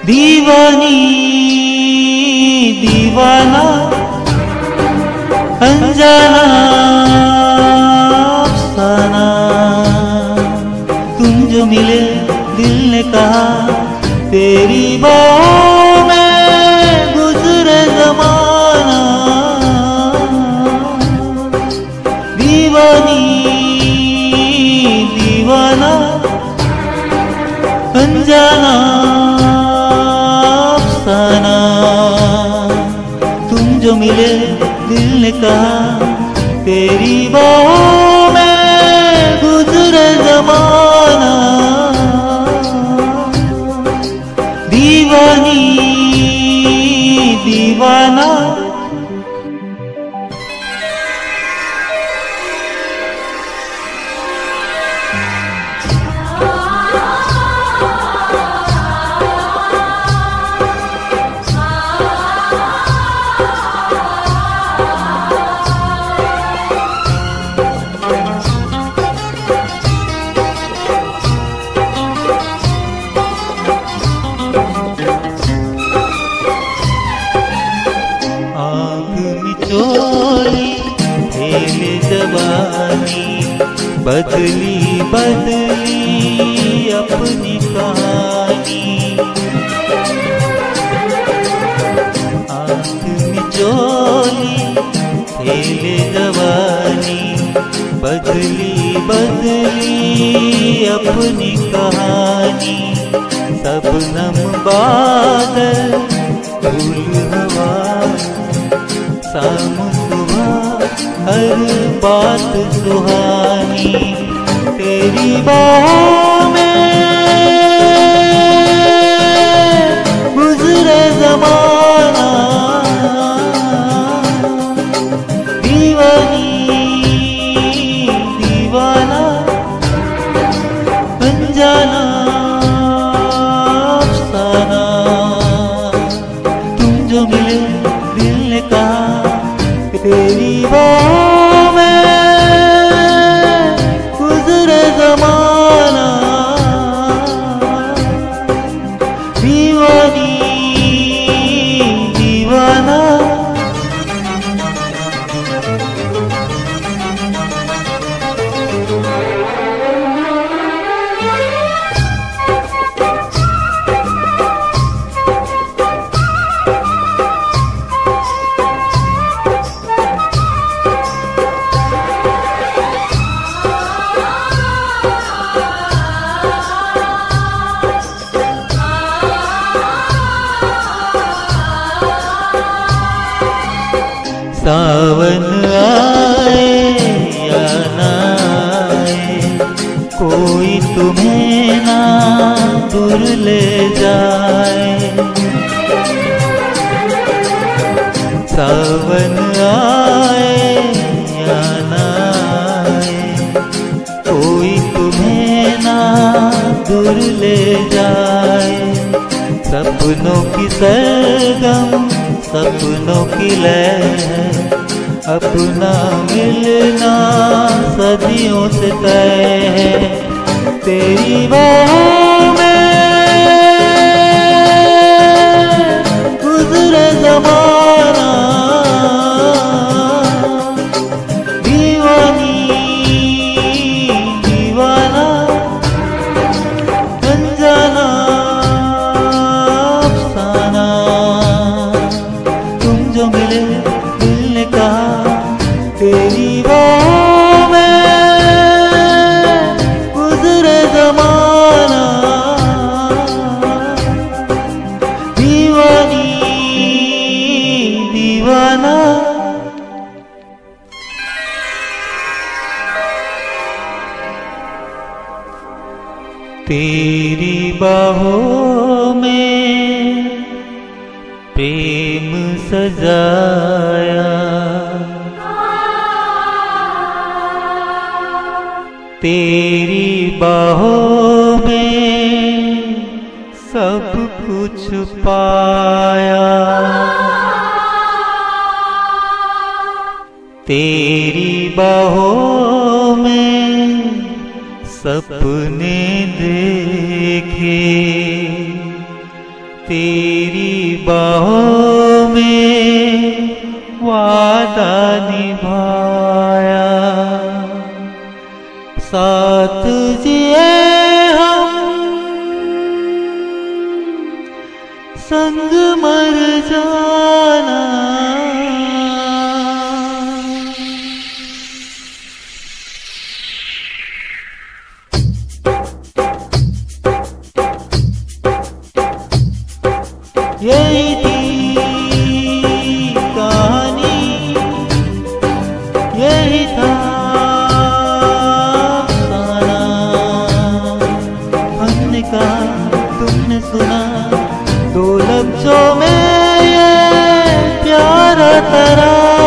दीवानी दीवाना अनजाना अफसाना, तुम जो मिले दिल ने कहा तेरी बाहों में गुजरे ज़माना। दीवानी दीवाना अनजाना अफसाना, तुम जो मिले दिल ने कहा तेरी बाहों में गुजरे ज़माना। दीवानी दीवाना बदली बदली अपनी कहानी। आँख मिचोली खेले जवानी, बदली बदली अपनी कहानी। सबनम बादल फूल हवा, शाम सुबह हर बात सुहानी। तेरी बाहों में गुजरे ज़माना। दीवानी दीवाना अनजाना अफसाना, तुम जो मिले दिल ने कहा तेरी बाहों में गुजरे ज़माना। दीवानी दीवाना सावन आए या ना आए, कोई तुम्हें ना दूर ले जाए। सावन आए या ना आए, कोई तुम्हें ना दूर ले जाए। सपनों की सरगम सपनों की लय, अपना मिलना सदियों से तय है। तेरी बाहों में गुजरे ज़माना। दीवानी दीवाना अनजाना अफसाना, तुम जो मिले दिल ने कहा तेरी बाहों में गुजरे ज़माना। दीवानी दीवाना तेरी बाहों में प्रेम सजाया, तेरी बाहों में सब कुछ पाया। तेरी बाहों में सपने देखे, तेरी बाहों में वादा निभाया, साथ जिए हम संग मर जाना। यही थी कहानी, यही था अफसाना। हमने कहा तुमने सुना, दो लफ्जों में ये प्यारा तराना।